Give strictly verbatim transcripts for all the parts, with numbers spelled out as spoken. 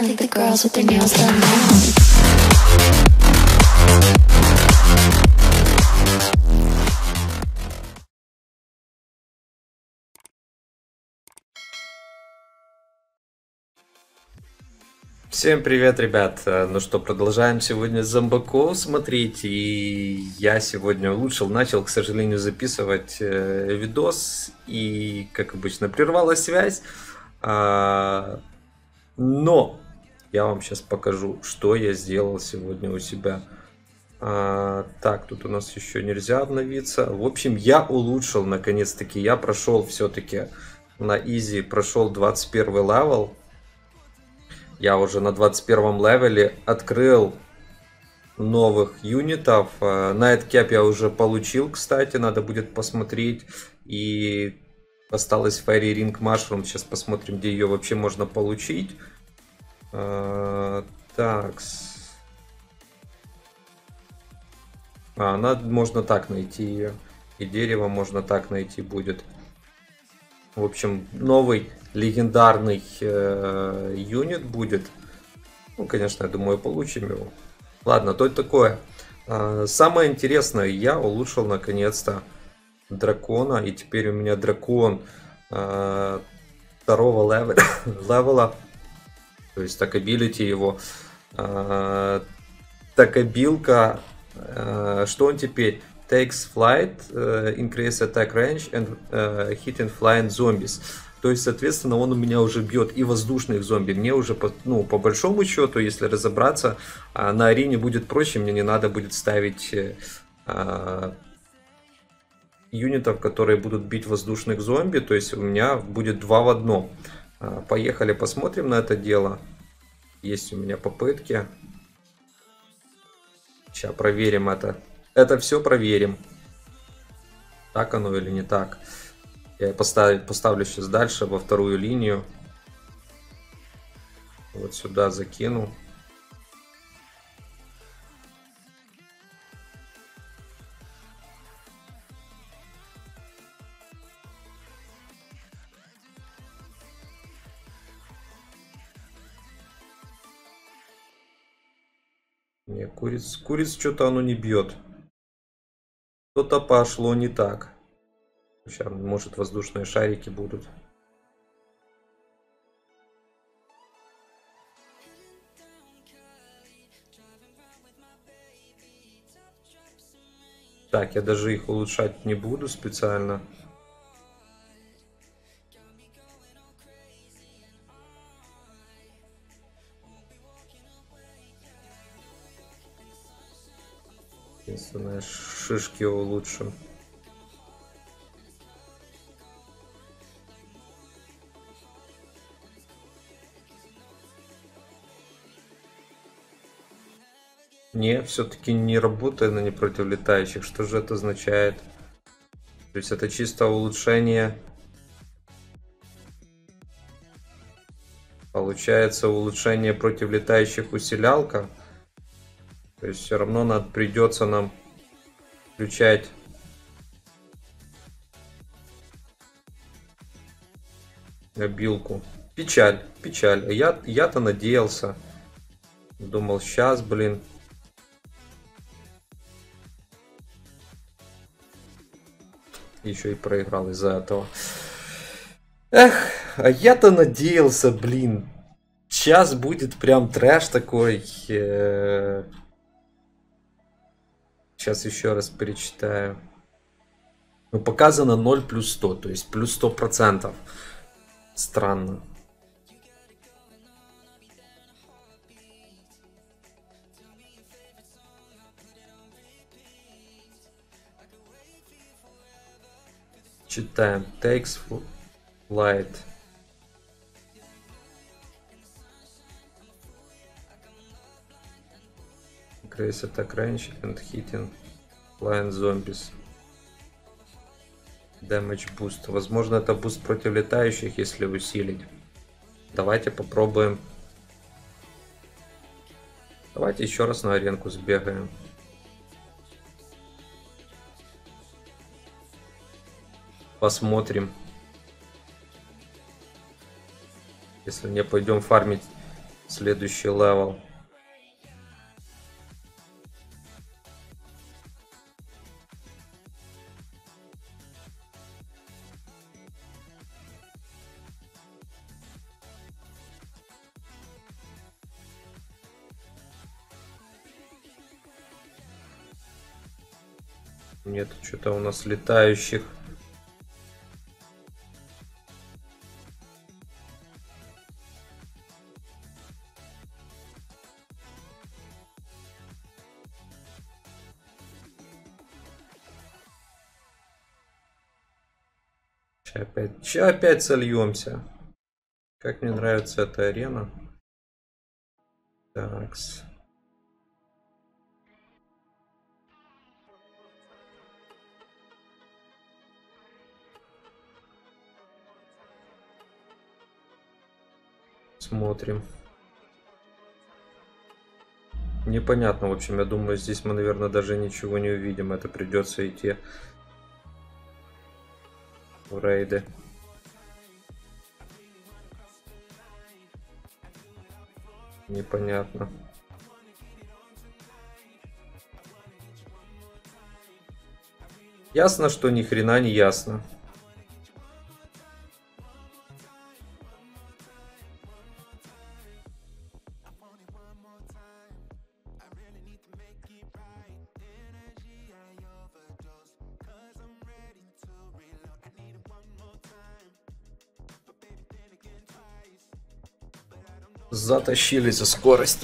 I think the girls with their nails done now. Всем привет, ребят! Ну что, продолжаем сегодня зомбаков смотреть. И я сегодня улучшил, начал, к сожалению, записывать э, видос. И, как обычно, прервалась связь. А, но я вам сейчас покажу, что я сделал сегодня у себя. А, так, тут у нас еще нельзя обновиться. В общем, я улучшил, наконец-таки. Я прошел все-таки на изи, прошел двадцать первый левел. Я уже на двадцать первом левеле открыл новых юнитов. Nightcap я уже получил, кстати, надо будет посмотреть. И осталась Fairy Ring Mushroom. Сейчас посмотрим, где ее вообще можно получить. Так. А, она можно так найти ее. И дерево можно так найти будет. В общем, новый легендарный э, юнит будет. Ну, конечно, я думаю, получим его. Ладно, то это такое. А, самое интересное, я улучшил наконец-то дракона. И теперь у меня дракон э, второго левела, левела. То есть такабилити его. Э, такабилка. Э, что он теперь? Takes flight, uh, increase attack range and uh, hitting flying zombies. То есть, соответственно, он у меня уже бьет и воздушных зомби. Мне уже, по, ну, по большому счету, если разобраться, uh, на арене будет проще. Мне не надо будет ставить uh, юнитов, которые будут бить воздушных зомби. То есть, у меня будет два в одном. Uh, поехали, посмотрим на это дело. Есть у меня попытки. Сейчас проверим это. Это все проверим. Так оно или не так. Я поставлю, поставлю сейчас дальше во вторую линию. Вот сюда закину. Не, куриц, куриц что-то оно не бьет. Что-то пошло не так. Сейчас, может, воздушные шарики будут. Так, я даже их улучшать не буду специально. Единственное, шишки улучшим. Не, все-таки не работает на не против летающих. Что же это означает? То есть это чисто улучшение. Получается улучшение против летающих усилялка. То есть все равно надо, придется нам включать обилку. Печаль, печаль. Я, я-то надеялся. Думал, сейчас, блин. Еще и проиграл из-за этого. Эх, а я-то надеялся, блин. Сейчас будет прям трэш такой. Сейчас еще раз перечитаю. Ну, показано ноль плюс сто, то есть плюс сто процентов. Странно. Читаем. Takes flight. Increase attack range and hitting flying zombies. Damage boost. Возможно, это буст против летающих, если усилить. Давайте попробуем. Давайте еще раз на аренку сбегаем. Посмотрим. Если не пойдем фармить Следующий левел. Нет, что-то у нас летающих. Сейчас опять, сейчас опять сольемся. Как мне нравится эта арена. Такс. Смотрим. Непонятно, в общем, я думаю, здесь мы, наверное, даже ничего не увидим. Это придется идти в рейды. Непонятно. Ясно, что ни хрена не ясно. Затащили за скорость.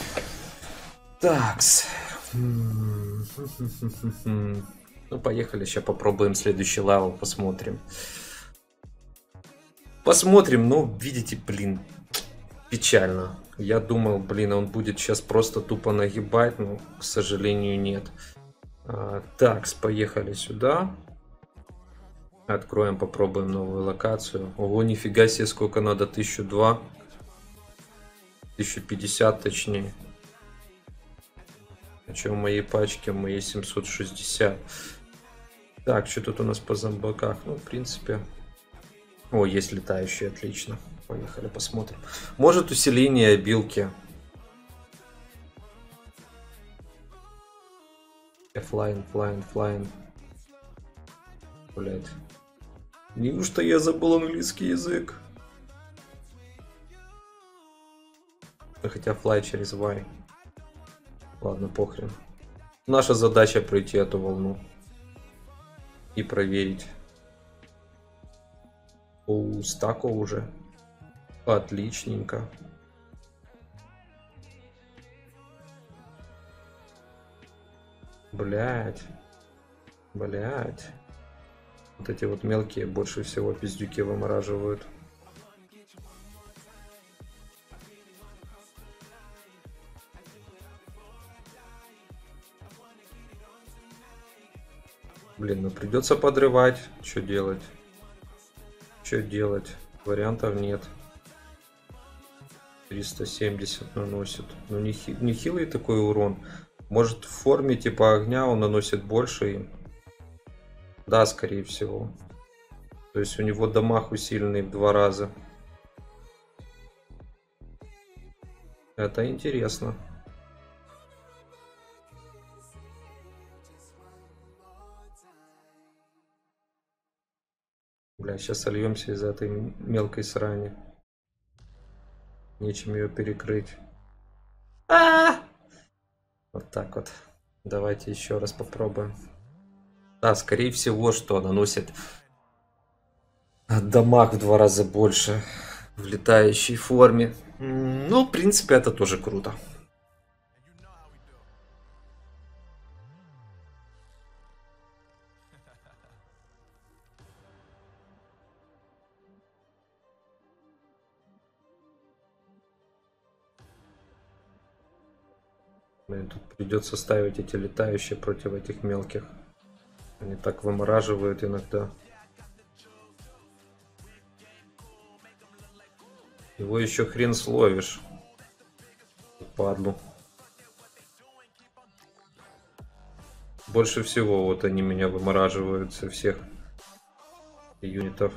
Такс. Ну, поехали, сейчас попробуем следующий левел, посмотрим. Посмотрим, ну, видите, блин, печально. Я думал, блин, он будет сейчас просто тупо нагибать, но, к сожалению, нет. А, такс, поехали сюда. Откроем, попробуем новую локацию. Ого, нифига себе, сколько надо, тысяча два. тысяча пятьдесят точнее. А что в моей пачке? В моей семьсот шестьдесят. Так, что тут у нас по зомбаках? Ну, в принципе... О, есть летающие, отлично. Поехали, посмотрим. Может, усиление обилки. Флайн, флайн, флайн. Блять. Неужто я забыл английский язык? Хотя флай через Y. Ладно, похрен. Наша задача пройти эту волну. И проверить. О, стако уже. Отличненько. Блять. Блять. Вот эти вот мелкие больше всего пиздюки вымораживают. Блин, ну придется подрывать. Что делать? Что делать? Вариантов нет. триста семьдесят наносит. Ну не, хи не хилый такой урон. Может в форме типа огня он наносит больше им. Да, скорее всего. То есть у него дамаг усиленный в два раза. Это интересно. Бля, сейчас сольемся из этой мелкой срани. Нечем ее перекрыть. А-а-а! Вот так вот. Давайте еще раз попробуем. Да, скорее всего, что наносит дамаг в два раза больше в летающей форме. Ну, в принципе, это тоже круто. Блин, тут придется ставить эти летающие против этих мелких. Они так вымораживают иногда. Его еще хрен словишь. Падлу. Больше всего вот они меня вымораживают со всех юнитов.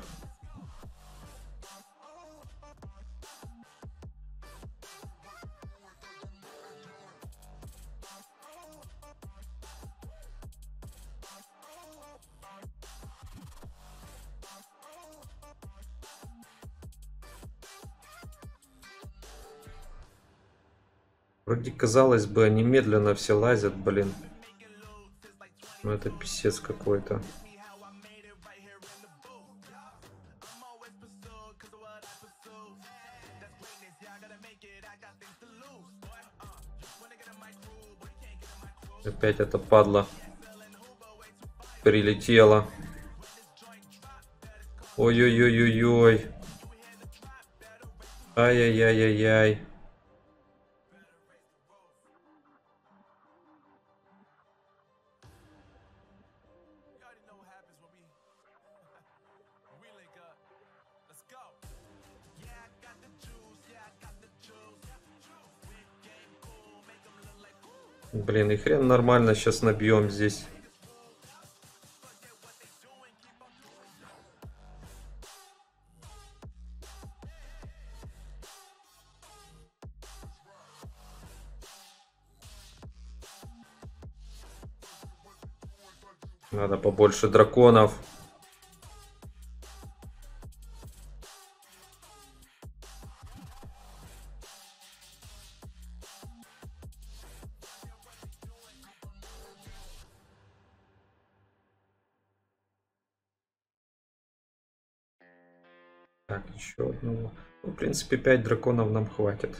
Вроде, казалось бы, они медленно все лазят, блин. Ну это писец какой-то. Опять эта падла прилетела. Ой-ой-ой-ой-ой. Ай-яй-яй-яй-яй. Блин, и хрен нормально сейчас набьем здесь. Надо побольше драконов. Так, еще одного. Ну, в принципе, пять драконов нам хватит.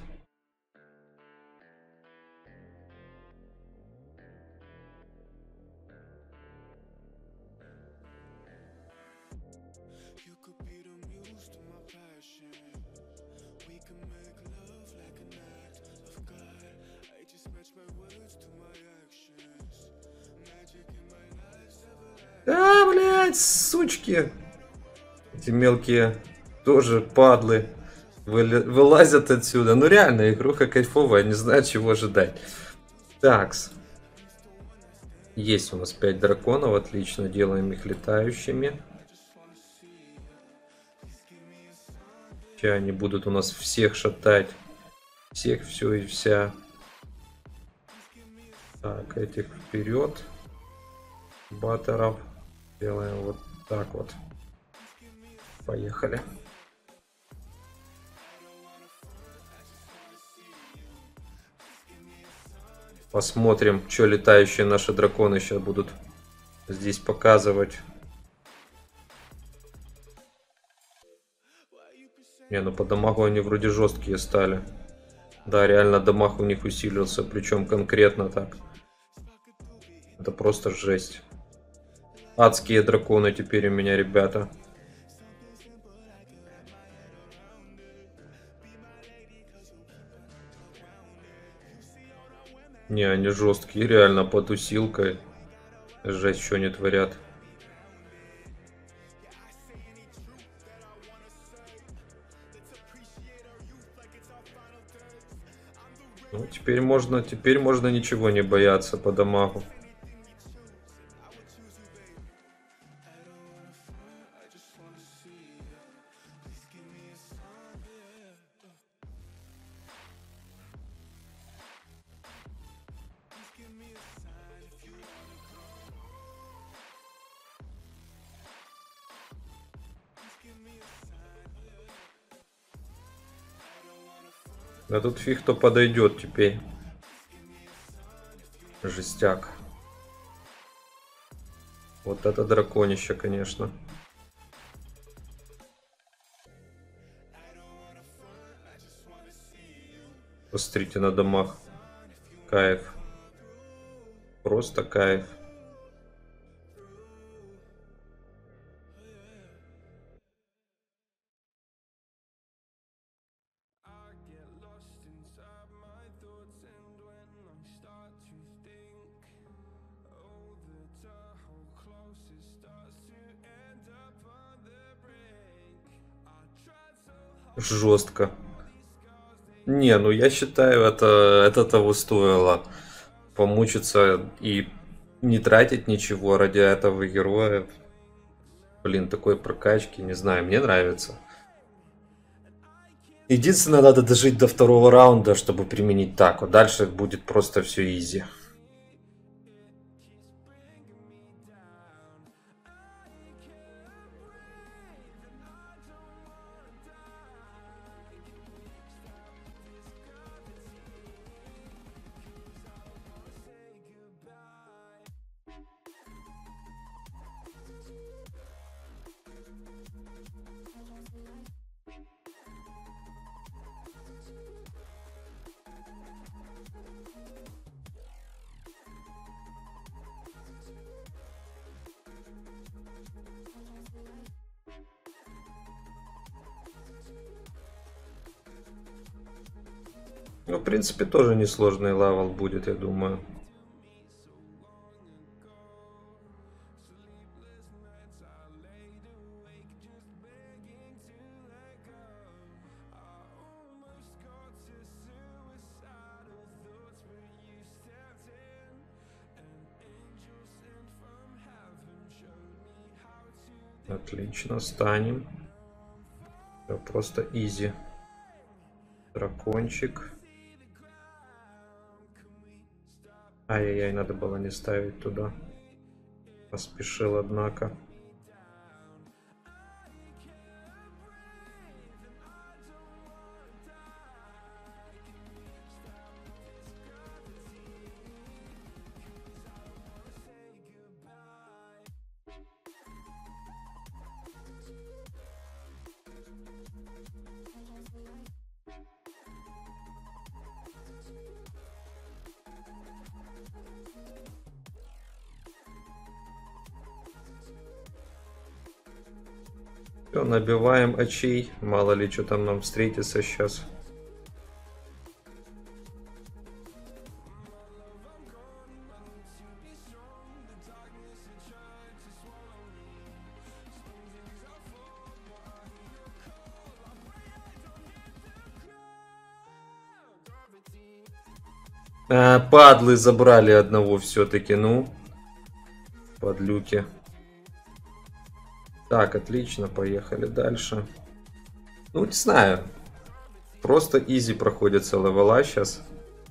А, блядь, сучки. Эти мелкие тоже падлы. Выля... Вылазят отсюда. Ну реально, игруха кайфовая, не знаю, чего ожидать. Такс. Есть у нас пять драконов, отлично, делаем их летающими. Сейчас они будут у нас всех шатать. Всех, все и вся. Так, этих вперед. Баттеров. Делаем вот так вот. Поехали. Посмотрим, что летающие наши драконы сейчас будут здесь показывать. Не, ну по дамагу они вроде жесткие стали. Да, реально дамаг у них усилился, причем конкретно так. Это просто жесть. Адские драконы теперь у меня, ребята. Не, они жесткие, реально под усилкой. Жесть, что они творят. Ну, теперь можно, теперь можно ничего не бояться по дамагу. Да тут фиг кто подойдет теперь. Жестяк. Вот это драконище, конечно. Посмотрите на домах. Кайф. Просто кайф. Жестко. Не, ну я считаю, это, это того стоило. Помучиться и не тратить ничего ради этого героя. Блин, такой прокачки, не знаю, мне нравится. Единственное, надо дожить до второго раунда, чтобы применить так. Вот дальше будет просто все изи. Ну, в принципе, тоже несложный левел будет, я думаю. Отлично, станем. Все просто изи. Дракончик. Ай-яй-яй, надо было не ставить туда. Поспешил, однако. Все, набиваем очей. Мало ли, что там нам встретится сейчас. А, падлы забрали одного все-таки, ну. Подлюки. Так, отлично, поехали дальше. Ну, не знаю. Просто изи проходится левела сейчас.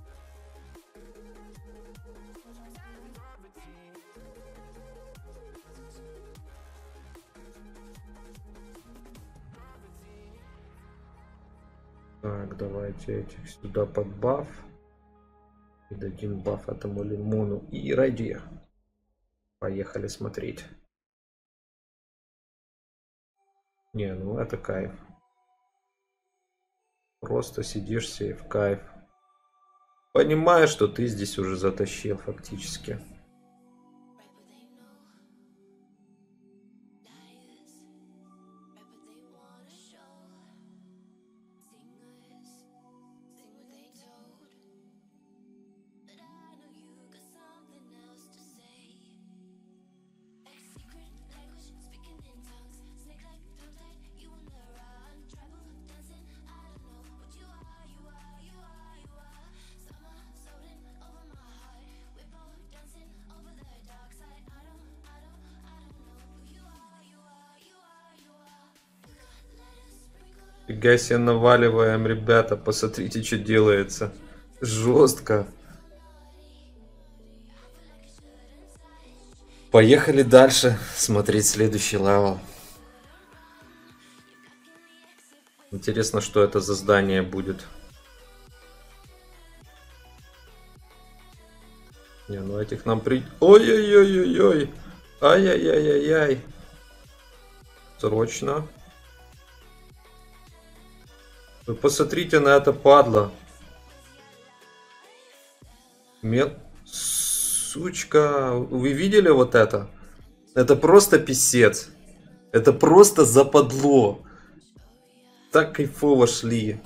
Так, давайте этих сюда под баф. И дадим баф этому лимону. И ради. Поехали смотреть. Не, ну это кайф. Просто сидишь себе в кайф. Понимаешь, что ты здесь уже затащил фактически. Фига себе наваливаем, ребята, посмотрите, что делается. Жестко. Поехали дальше смотреть следующий левел. Интересно, что это за здание будет. Не, ну этих нам при... Ой-ой-ой-ой-ой. Ай-яй-яй-яй-яй. Срочно. Вы посмотрите на это, падла. Мел... Сучка. Вы видели вот это? Это просто писец. Это просто западло. Так кайфово шли.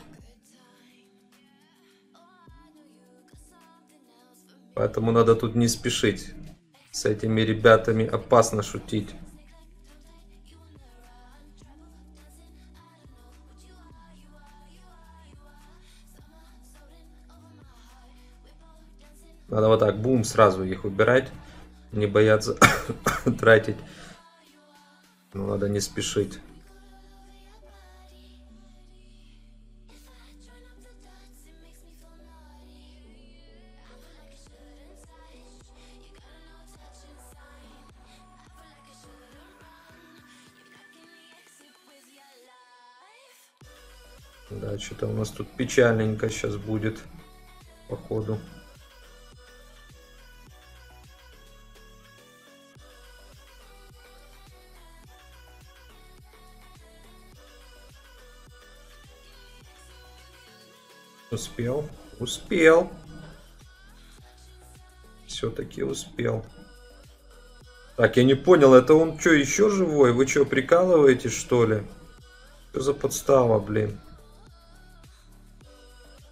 Поэтому надо тут не спешить. С этими ребятами опасно шутить. Надо вот так, бум, сразу их убирать. Не бояться тратить. Но надо не спешить. Да, что-то у нас тут печальненько сейчас будет, походу. Успел? Успел. Все-таки успел. Так, я не понял, это он что, еще живой? Вы что, прикалываетесь, что ли? Что за подстава, блин?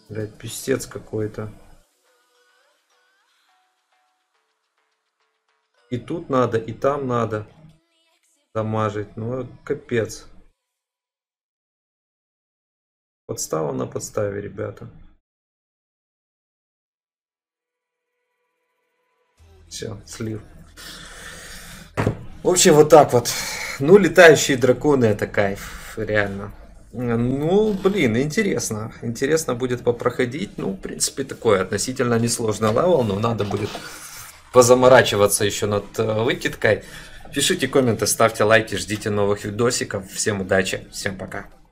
Блядь, пиздец какой-то. И тут надо, и там надо дамажить. Ну, капец. Подстава на подставе, ребята. Все, слив. В общем, вот так вот. Ну, летающие драконы — это кайф, реально. Ну, блин, интересно. Интересно будет попроходить. Ну, в принципе, такой относительно несложный левел, но надо будет позаморачиваться еще над э, выкидкой. Пишите комменты, ставьте лайки, ждите новых видосиков. Всем удачи, всем пока.